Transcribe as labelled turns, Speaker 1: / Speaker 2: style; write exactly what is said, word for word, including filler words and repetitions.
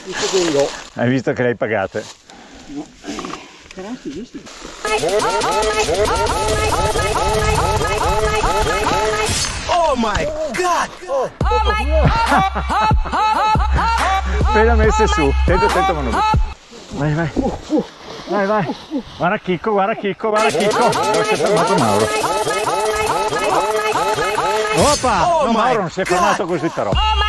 Speaker 1: Visto che io.
Speaker 2: Hai visto che le hai pagate?
Speaker 1: No. Cazzo, visto?
Speaker 3: Oh my god!
Speaker 1: Oh, oh my
Speaker 2: Appena messe su, attento, attento Manolo. Vai, vai. Vai, vai. Guarda Chicco, guarda Chicco, guarda Chicco. Dove si è fermato Mauro? Oppa! No, Mauro non si è fermato così però.